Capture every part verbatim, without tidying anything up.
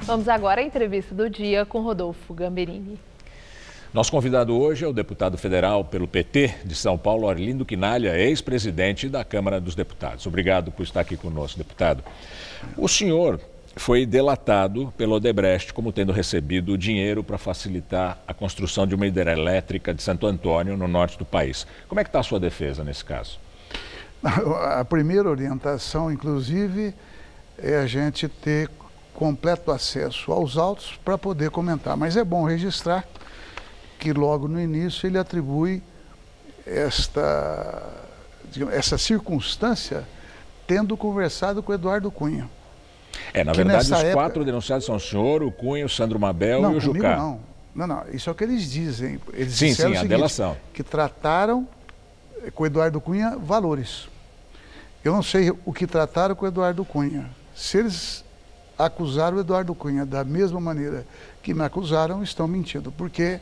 Vamos agora à entrevista do dia com Rodolfo Gamberini. Nosso convidado hoje é o deputado federal pelo P T de São Paulo, Arlindo Quinalha, ex-presidente da Câmara dos Deputados. Obrigado por estar aqui conosco, deputado. O senhor foi delatado pelo Odebrecht como tendo recebido dinheiro para facilitar a construção de uma hidrelétrica de Santo Antônio, no norte do país. Como é que está a sua defesa nesse caso? A primeira orientação, inclusive, é a gente ter completo acesso aos autos para poder comentar. Mas é bom registrar que logo no início ele atribui esta, digamos, essa circunstância tendo conversado com o Eduardo Cunha. É, na verdade, os época... quatro denunciados são o senhor, o Cunha, o Sandro Mabel não, e o Jucá. Não, não, não, isso é o que eles dizem. Eles sim, disseram sim, o seguinte, a delação. Que trataram com o Eduardo Cunha valores. Eu não sei o que trataram com o Eduardo Cunha. Se eles acusaram o Eduardo Cunha da mesma maneira que me acusaram, estão mentindo, porque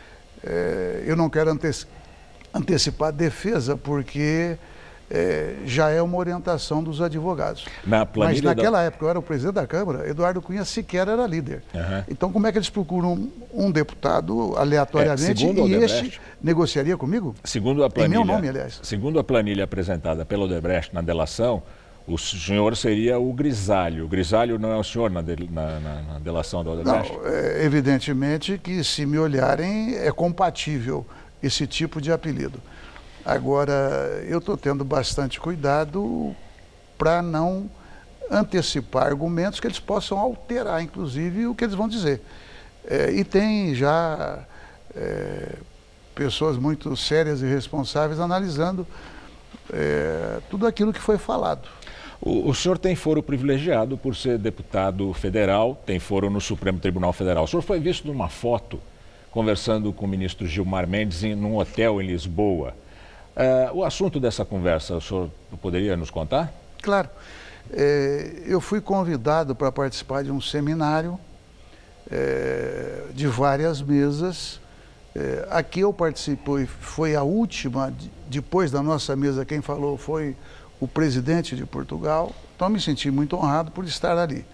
é, eu não quero anteci antecipar a defesa, porque é, já é uma orientação dos advogados. Na Mas naquela da... época, eu era o presidente da Câmara, Eduardo Cunha sequer era líder. Uhum. Então, como é que eles procuram um, um deputado aleatoriamente é, e este negociaria comigo? Segundo a planilha, em meu nome, aliás. Segundo a planilha apresentada pelo Odebrecht na delação, o senhor seria o Grisalho. O Grisalho não é o senhor na, de, na, na, na delação do Odebrecht? Não, é, evidentemente que se me olharem é compatível esse tipo de apelido. Agora, eu estou tendo bastante cuidado para não antecipar argumentos que eles possam alterar, inclusive, o que eles vão dizer. É, e tem já é, pessoas muito sérias e responsáveis analisando é, tudo aquilo que foi falado. O, o senhor tem foro privilegiado por ser deputado federal, tem foro no Supremo Tribunal Federal. O senhor foi visto numa foto conversando com o ministro Gilmar Mendes em num hotel em Lisboa. Uh, o assunto dessa conversa, o senhor poderia nos contar? Claro. É, eu fui convidado para participar de um seminário é, de várias mesas. É, aqui eu participei, foi a última, depois da nossa mesa, quem falou foi o presidente de Portugal. Então me senti muito honrado por estar ali.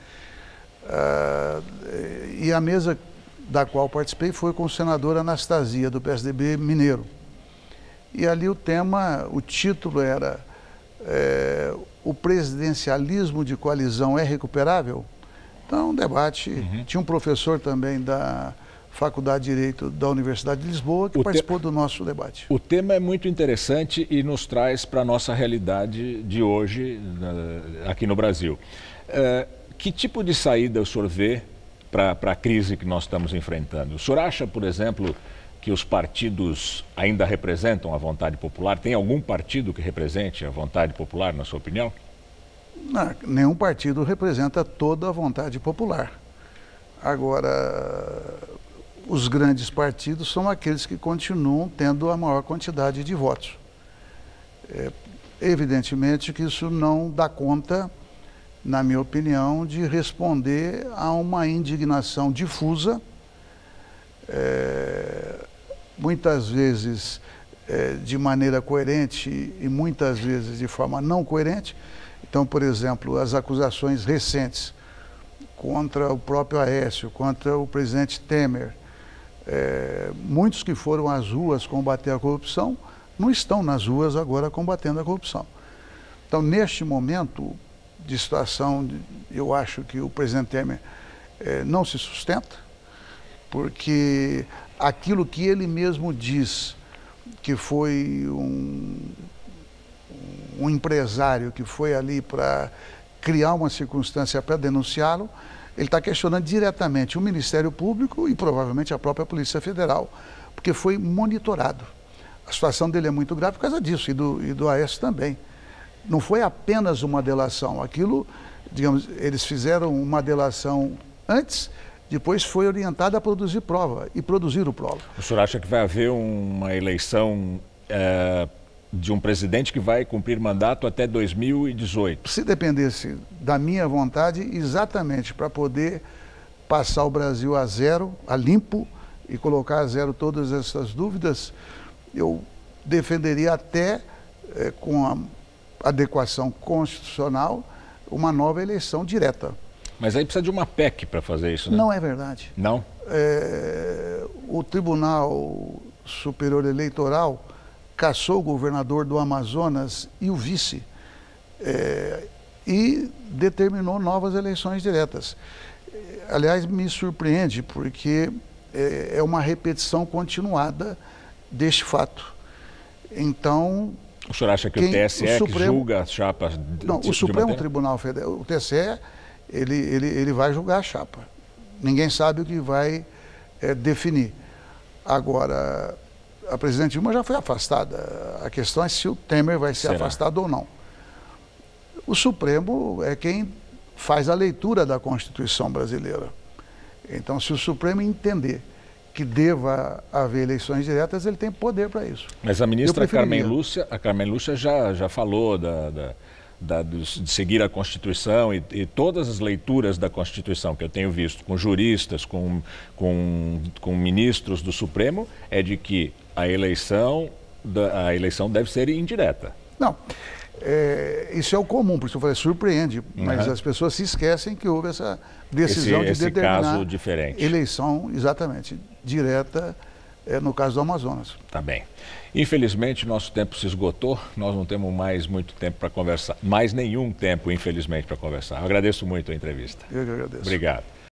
Uh, e a mesa da qual participei foi com o senador Anastasia, do P S D B mineiro. E ali o tema, o título era é, o presidencialismo de coalizão é recuperável? Então, um debate. Uhum. Tinha um professor também da Faculdade de Direito da Universidade de Lisboa que o participou te... do nosso debate. O tema é muito interessante e nos traz para a nossa realidade de hoje aqui no Brasil. Uh, que tipo de saída o senhor vê para a crise que nós estamos enfrentando? O senhor acha, por exemplo, que os partidos ainda representam a vontade popular? Tem algum partido que represente a vontade popular, na sua opinião? Não, nenhum partido representa toda a vontade popular. Agora, os grandes partidos são aqueles que continuam tendo a maior quantidade de votos. É, evidentemente que isso não dá conta, na minha opinião, de responder a uma indignação difusa, É, muitas vezes é, de maneira coerente e muitas vezes de forma não coerente. Então, por exemplo, as acusações recentes contra o próprio Aécio, contra o presidente Temer, é, muitos que foram às ruas combater a corrupção não estão nas ruas agora combatendo a corrupção. Então, neste momento de situação, eu acho que o presidente Temer é, não se sustenta, porque aquilo que ele mesmo diz, que foi um, um empresário que foi ali para criar uma circunstância para denunciá-lo, ele está questionando diretamente o Ministério Público e provavelmente a própria Polícia Federal, porque foi monitorado. A situação dele é muito grave por causa disso, e do, e do Aécio também. Não foi apenas uma delação, aquilo, digamos, eles fizeram uma delação antes, depois foi orientada a produzir prova, e produziram prova. O senhor acha que vai haver uma eleição é, de um presidente que vai cumprir mandato até dois mil e dezoito? Se dependesse da minha vontade, exatamente para poder passar o Brasil a zero, a limpo, e colocar a zero todas essas dúvidas, eu defenderia até, é, com a adequação constitucional, uma nova eleição direta. Mas aí precisa de uma P E C para fazer isso, né? Não é verdade. Não? É, o Tribunal Superior Eleitoral cassou o governador do Amazonas e o vice é, e determinou novas eleições diretas. Aliás, me surpreende porque é, é uma repetição continuada deste fato. Então... O senhor acha que quem, o T S E o Supremo, que julga as chapas... De, não, o Supremo Tribunal Federal, o T S E, ele, ele, ele vai julgar a chapa. Ninguém sabe o que vai é, definir. Agora, a presidente Dilma já foi afastada. A questão é se o Temer vai ser Será? afastado ou não. O Supremo é quem faz a leitura da Constituição brasileira. Então, se o Supremo entender que deva haver eleições diretas, ele tem poder para isso. Mas a ministra Carmen Lúcia, a Carmen Lúcia já, já falou da, da, da, de seguir a Constituição e, e todas as leituras da Constituição que eu tenho visto com juristas, com, com, com ministros do Supremo, é de que a eleição, da, a eleição deve ser indireta. Não, é, isso é o comum, por isso eu falei, surpreende, mas uhum. as pessoas se esquecem que houve essa decisão esse, de esse determinar caso diferente. eleição, exatamente, direta, é, no caso do Amazonas. Tá bem. Infelizmente, nosso tempo se esgotou, nós não temos mais muito tempo para conversar, mais nenhum tempo, infelizmente, para conversar. Eu agradeço muito a entrevista. Eu que agradeço. Obrigado.